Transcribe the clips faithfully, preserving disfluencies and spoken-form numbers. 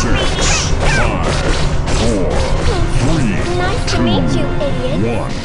six, five, four, three, Nice to two, meet you, idiot. one.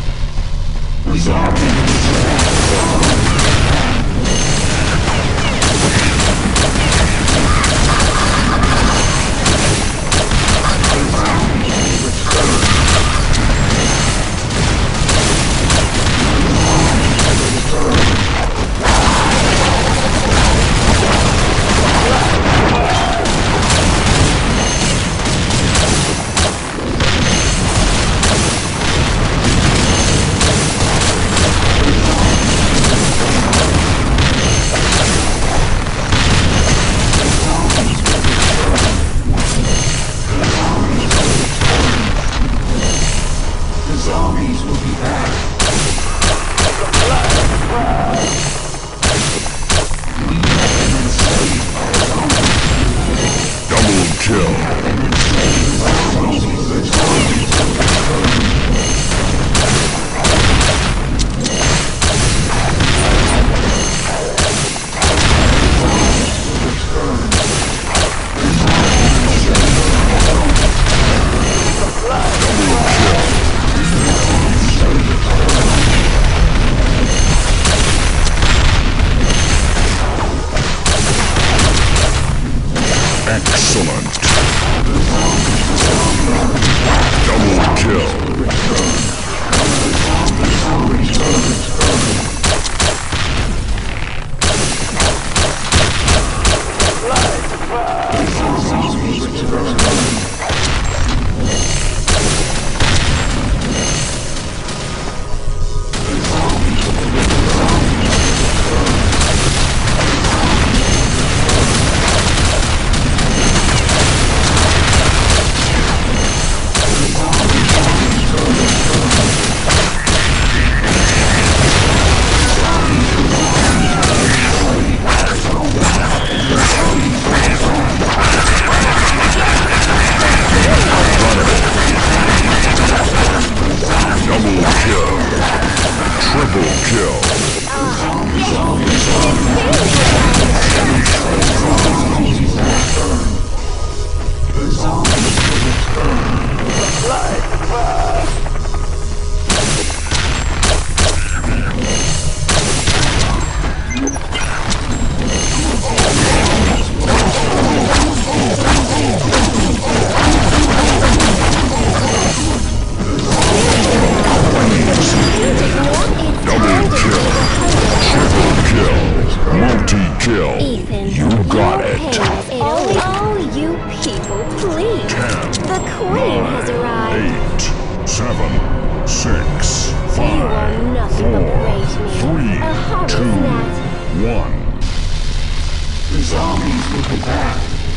Excellent. Double kill. Kill. Ethan, You got it. Oh, oh, you people, please. Ten, The queen nine, has arrived. Eight, seven, six, You are five, nothing but four, praise me. three, A harmless two, gnat. one. The zombies will be back.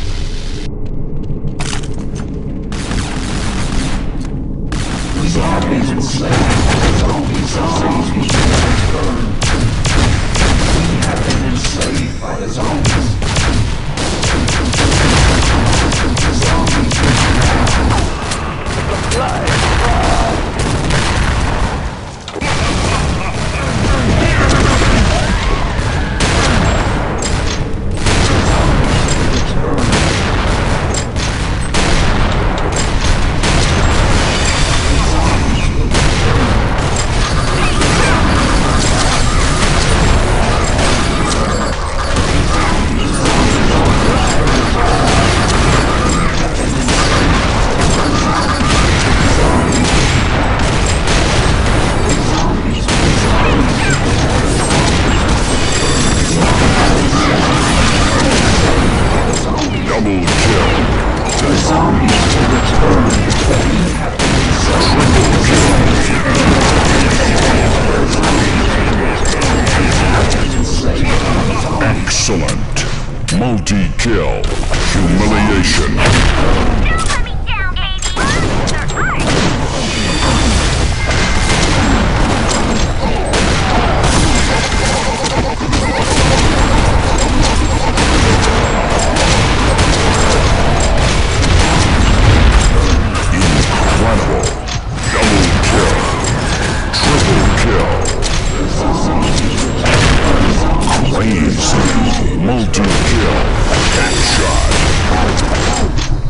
The zombies will slay. The zombies, zombies will burn. We have been enslaved by the zombies. The zombies will be back. Double kill. The zombies will return. We have been enslaved. Excellent. Multi-kill. Humiliation. Incredible. Double kill. Triple kill. Crazy. Multi-kill. Headshot.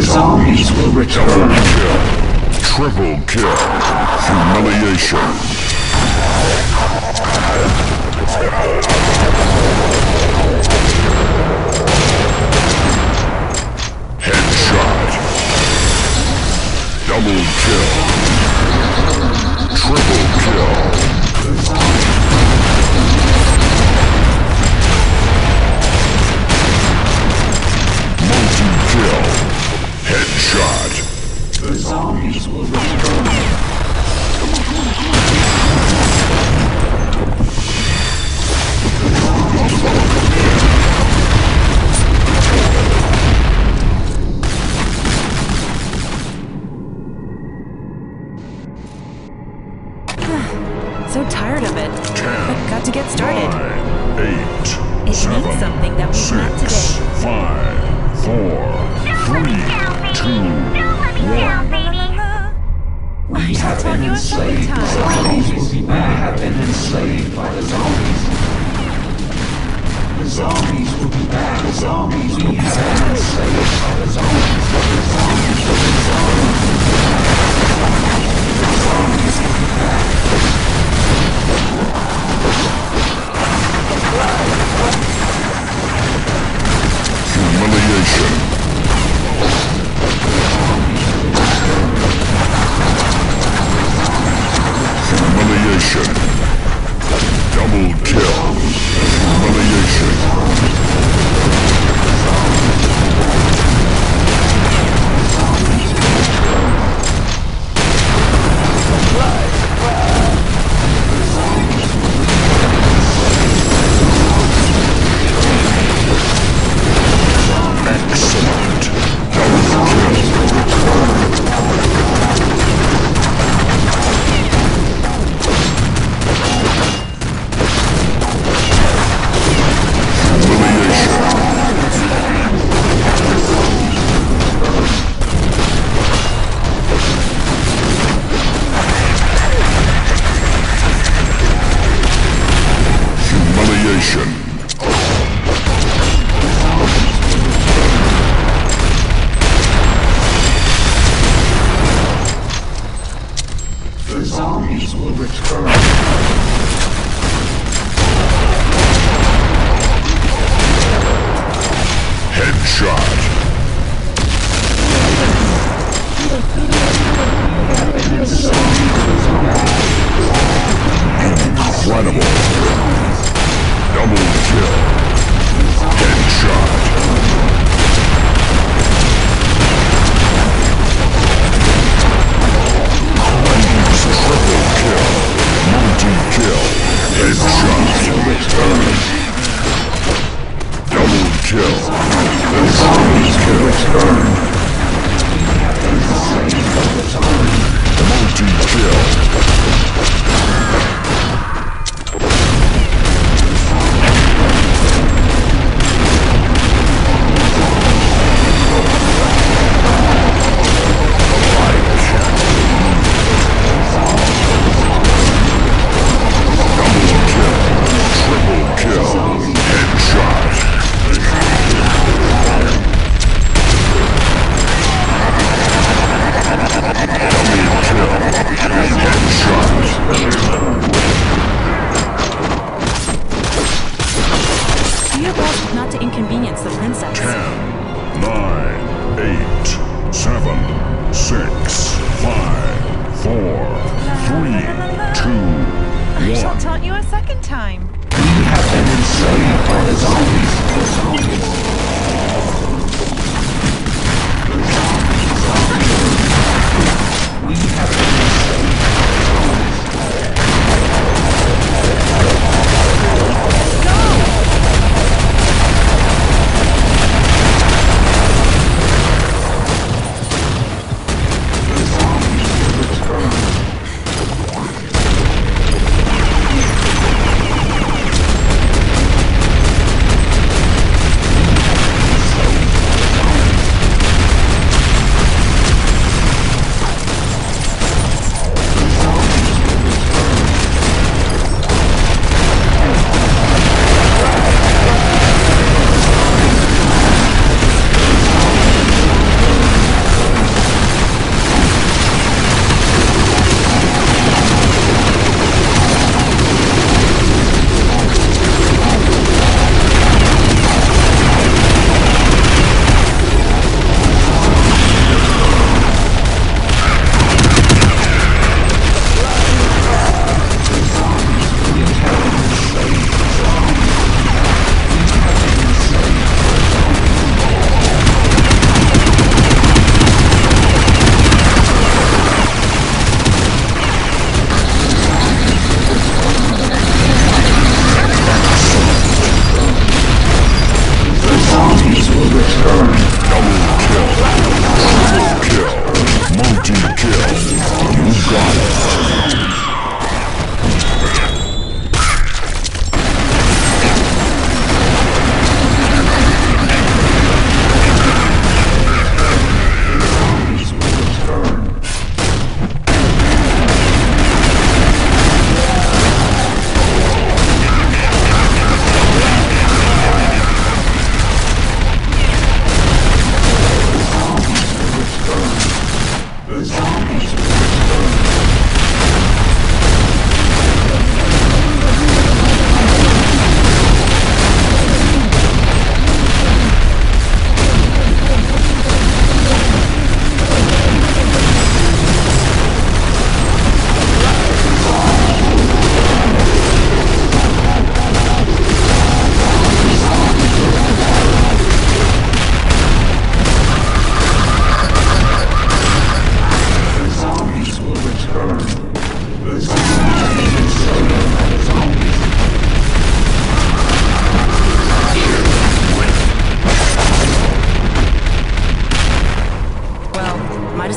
zombies will return. Double kill. Triple kill. Humiliation. Headshot. Double kill. Triple kill. Multi-kill. Headshot. The zombies will return. So tired of it. Ten. But got to get started. Nine, eight, It seven, means something that we've met six, today. five, four, three, two, one. We have tell been you a second enslaved by time. the zombies. We have been enslaved by the zombies. The zombies will be back. The zombies we have been enslaved by the zombies. The zombies will be zombies. The zombies will be back. Humiliation. Humiliation. Double kill. Humiliation. Excellent. Double Humiliation. The zombies will return. Headshot. Incredible. Double kill. Headshot. Crazy triple kill. Multi-kill. Headshot. Double kill. The zombies will return. We have been enslaved by the zombies. Multi-kill. Triple kill. Headshot. Do your best not to inconvenience the princess. Ten, nine, eight, seven, six, five, four, three, two, I shall one. taunt you a second time. We have been enslaved by the zombies. The zombies. We have been enslaved by the zombies. The zombies will return.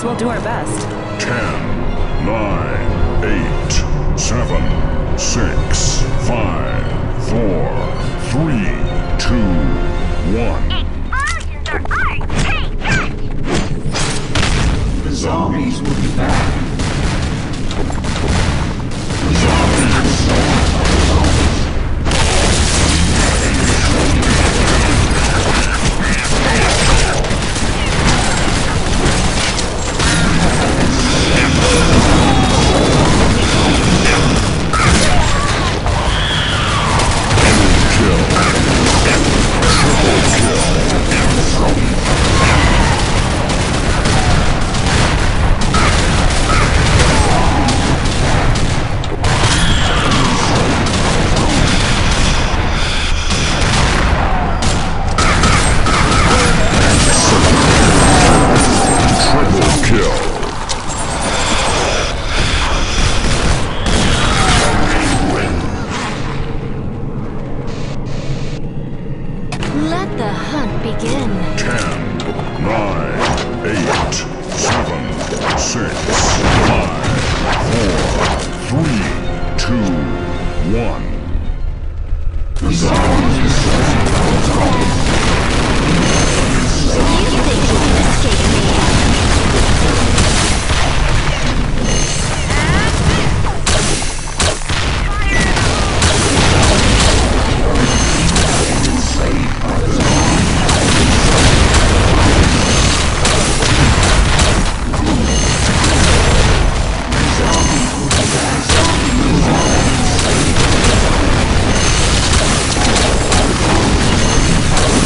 as well do our best. Ten, nine, eight, seven, six, five, four, three, two, one. The zombies will be back. The zombies will stay by the zombies. Let the hunt begin. Ten, nine, eight, seven, six, five, four, three, two, one. The zombies will stay by the zombies. You think you can escape me? Enslaved by the zombies. Zombies will be back. Zombies will be back. Enslaved by the zombies.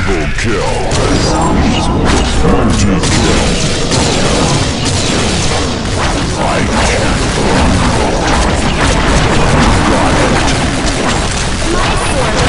Triple kill. Zombies will destroy. Multi-kill. I can't. My sword